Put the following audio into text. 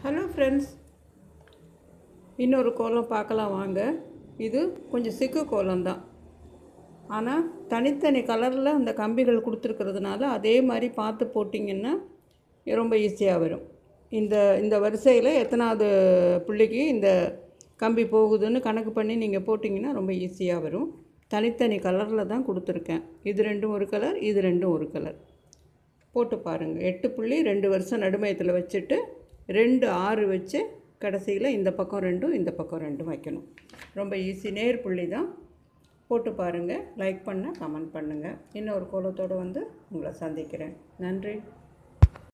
Hello friends, இன்னொரு கோலம் பார்க்கலாம் வாங்க. இது கொஞ்சம் சிக்கு கோலம்தான், ஆனால் தனித்தனி கலரில் அந்த கம்பிகள் கொடுத்துருக்கிறதுனால அதே மாதிரி பார்த்து போட்டிங்கன்னா ரொம்ப ஈஸியாக வரும். இந்த இந்த வரிசையில் எத்தனாவது புள்ளிக்கு இந்த கம்பி போகுதுன்னு கணக்கு பண்ணி நீங்கள் போட்டிங்கன்னா ரொம்ப ஈஸியாக வரும். தனித்தனி கலரில் தான் கொடுத்துருக்கேன். இது ரெண்டும் ஒரு கலர், இது ரெண்டும் ஒரு கலர். போட்டு பாருங்கள். 8 புள்ளி 2 வருஷம் நடுமையத்தில் வச்சுட்டு 2 6 வச்சு கடைசியில் இந்த பக்கம் 2 இந்த பக்கம் 2 வைக்கணும். ரொம்ப ஈஸி, நேர் புள்ளி தான். போட்டு பாருங்கள். லைக் பண்ண கமெண்ட் பண்ணுங்கள். இன்னொரு கோலத்தோடு வந்து உங்களை சந்திக்கிறேன். நன்றி.